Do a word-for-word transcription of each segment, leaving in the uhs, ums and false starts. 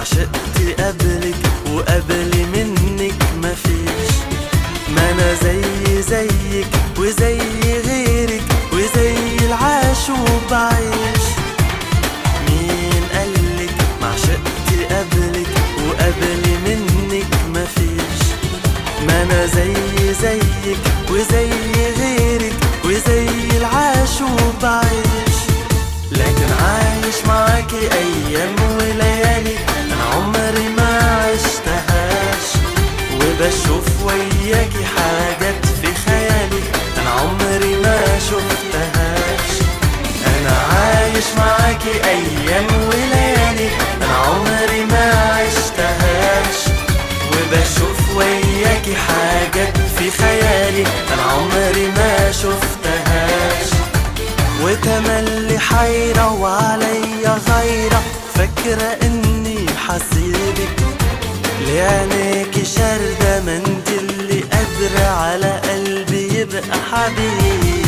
عشقت قبلك وقبل منك مفيش. ما انا زي زيك وزي غيرك وزي العاش وبعيش. مين قالك ما عشقت قبلك وقبل منك مفيش. ما انا زي زيك وزي غيرك وزي العاش وبعيش. لكن عايش معاكي ايام وليالي انا عمري ما عشتهاش. وبشوف وياكي حاجات في خيالي انا عمري ما شفتهاش. انا عايش معاكي ايام وليالي انا عمري ما عشتهاش. وبشوف وياكي حاجات في خيالي انا عمري ما شفتهاش. وتملي حيرة وعليا غيرة فاكرة اني حسيبك. لعينيكي شاردة ما انت اللي قادرة على قلبي يبقى حبيبي.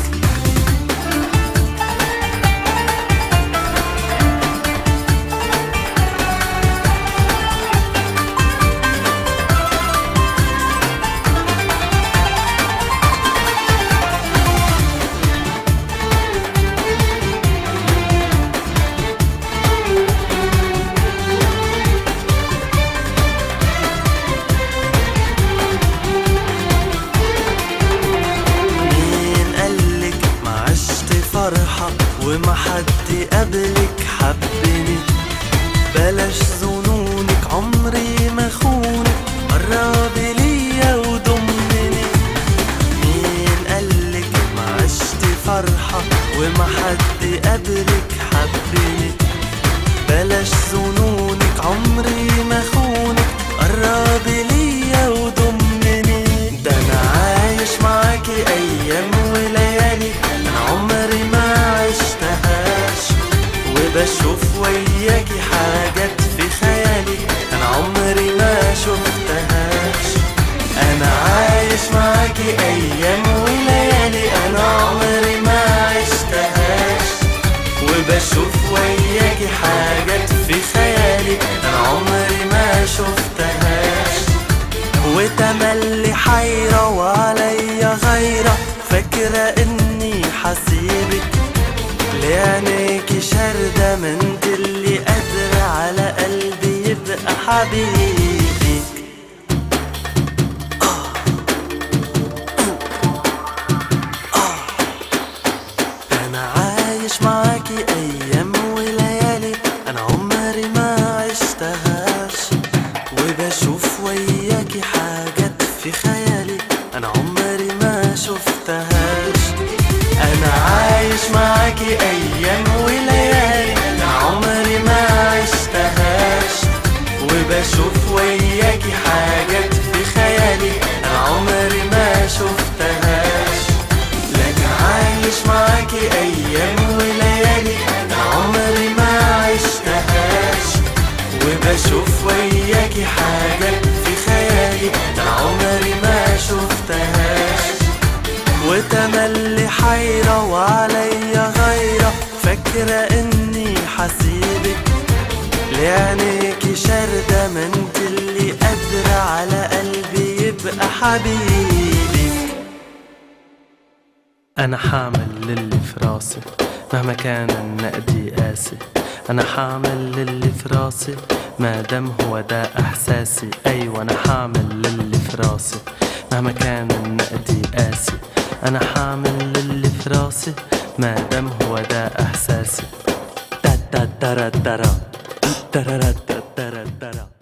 فرحة وما حد قبلك حبني. بلاش ظنونك عمري ما خونك قربي ليا وضمني. مين قالك ما عشت فرحة وما حد قبلك حبني. بلاش ظنونك عمري ما خونك قربي ليا وضمني. ده انا عايش معاكي ايام وليالي انا عمري ما عشتهاش. وبشوف وياكي حاجات في خيالي انا عمري ما شفتهاش. انا عايش معاكي ايام وليالي انا عمري ما عشتهاش. وبشوف وياكي حاجات في خيالي انا عمري ما شفتهاش. وتملي حيرة وعليا غيرة فاكرة اني حسيبك. لعينيكي شاردة ما انت اللي قادرة على قلبي يبقى حبيبي. آه. آه. انا عايش معاكي ايام وليالي انا عمري ما عشتهاش. وبشوف وياكي حاجات في خيالي انا عمري ما شفتهاش. انا عايش معاكي ايام وليالي انا عمري ما عشتهاش. وبشوف وياكي حاجات في خيالي انا عمري ما شفتهاش. لكن عايش معاكي ايام وليالي انا عمري ما عشتهاش. وبشوف وياكي حاجات في خيالي انا عمري ما شفتهاش. وتملي حيرة وعليا غيرة فاكرة اني حسيبك. لعينيكي شاردة ما انت اللي قادرة على قلبي يبقى حبيبي. انا حامل للي في راسي مهما كان النقد قاسي. انا حامل للي في راسي ما دام هو ده احساسي. ايوه انا حامل للي في راسي مهما كان النقد قاسي. انا حامل للي في راسي ما دام هو ده احساسي. تا تا ترا ترا ترا ترا ترا ترا.